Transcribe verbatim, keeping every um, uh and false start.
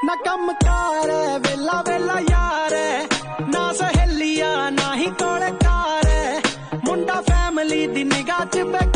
ना कम कार है वेला वेला यार है ना सहेलिया ना ही कोले कार है मुंडा फैमिली दी निगाह च